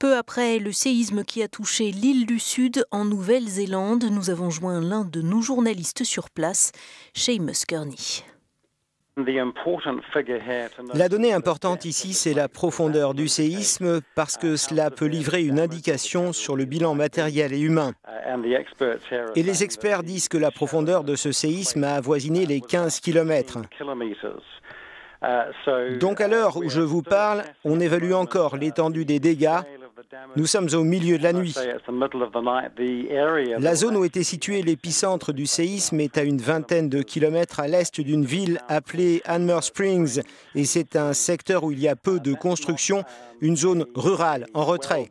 Peu après le séisme qui a touché l'île du Sud en Nouvelle-Zélande, nous avons joint l'un de nos journalistes sur place, Seamus Kearney. La donnée importante ici, c'est la profondeur du séisme parce que cela peut livrer une indication sur le bilan matériel et humain. Et les experts disent que la profondeur de ce séisme a avoisiné les 15 km. Donc à l'heure où je vous parle, on évalue encore l'étendue des dégâts. Nous sommes au milieu de la nuit. La zone où était situé l'épicentre du séisme est à une vingtaine de kilomètres à l'est d'une ville appelée Hanmer Springs. Et c'est un secteur où il y a peu de construction, une zone rurale en retrait.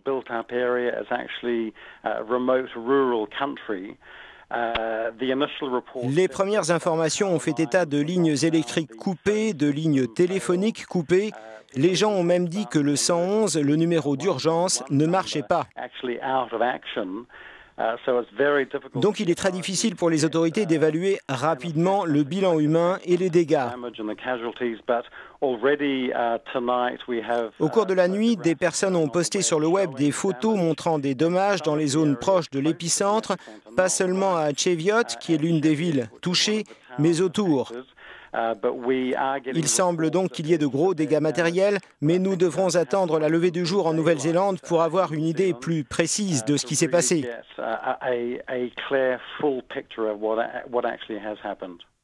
Les premières informations ont fait état de lignes électriques coupées, de lignes téléphoniques coupées. Les gens ont même dit que le 111, le numéro d'urgence, ne marchait pas. Donc il est très difficile pour les autorités d'évaluer rapidement le bilan humain et les dégâts. Au cours de la nuit, des personnes ont posté sur le web des photos montrant des dommages dans les zones proches de l'épicentre, pas seulement à Cheviot, qui est l'une des villes touchées, mais autour. Il semble donc qu'il y ait de gros dégâts matériels, mais nous devrons attendre la levée du jour en Nouvelle-Zélande pour avoir une idée plus précise de ce qui s'est passé.